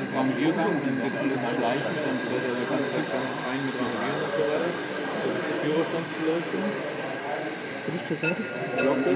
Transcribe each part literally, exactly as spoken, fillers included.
ist Rangiergang, dann wird alles schleichen, dann wird er ganz, ganz fein mit Rangieren und so weiter. Das ist die Führerstandsbeleuchtung. Licht zur Seite. Glocke.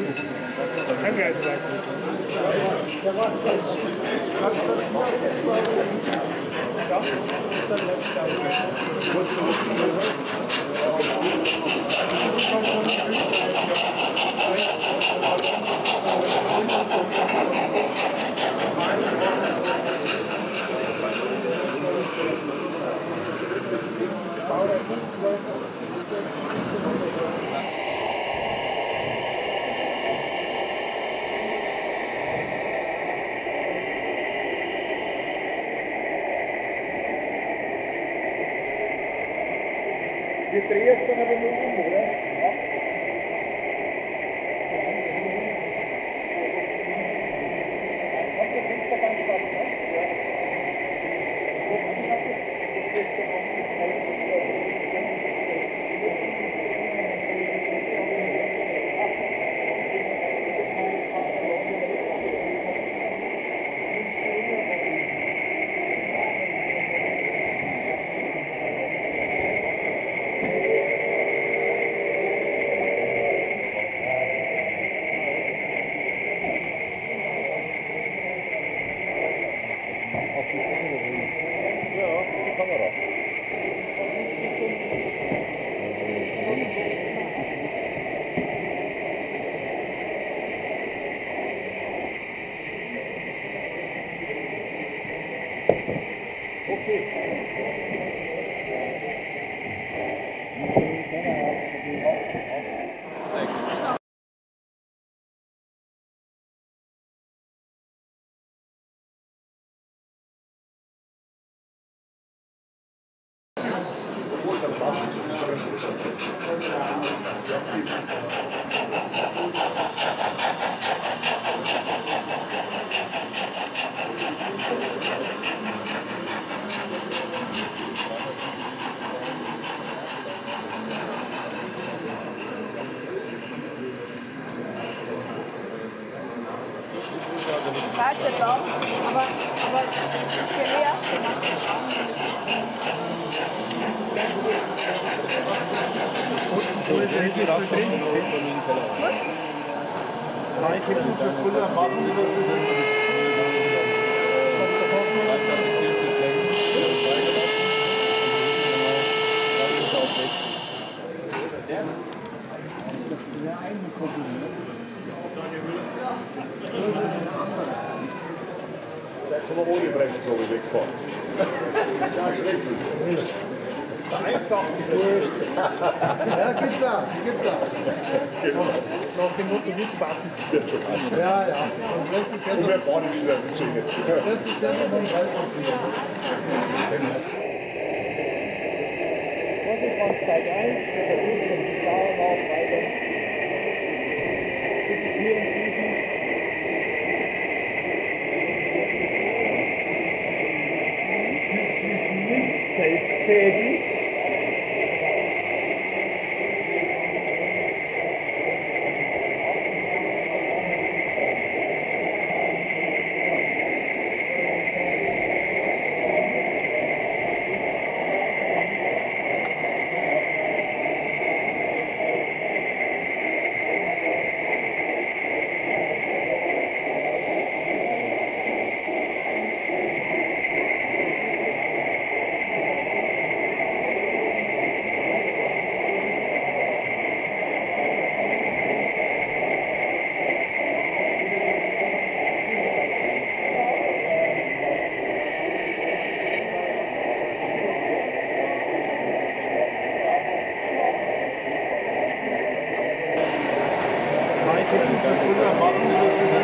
Die drehst dann aber nur um, oder? Ja. Kommt der Fenster ganz schwarz, ne? Ja. Ich hab das, das ist dann auch mit Fahrt der Baum, aber, aber ist der leer? Was? Drei Kippen für Fuller machen wir das. Ja, eingekoppelt. Seid schon mal ohne Bremsprobe wegfahren. Ja, schrecklich. Nicht. Einfach nicht. Ja, gibt's auch. Gibt's auch. Nach dem Motto gut passen. Ja, ja. Und wir fahren wieder mit Zähne. Das ist der Moment. Vorsicht, von Steig eins, der Zug kommt bis dahin auch weiter. Die Türen schließen. Ist nicht selbsttätig. Drei Kippen für Fuller machen wir das.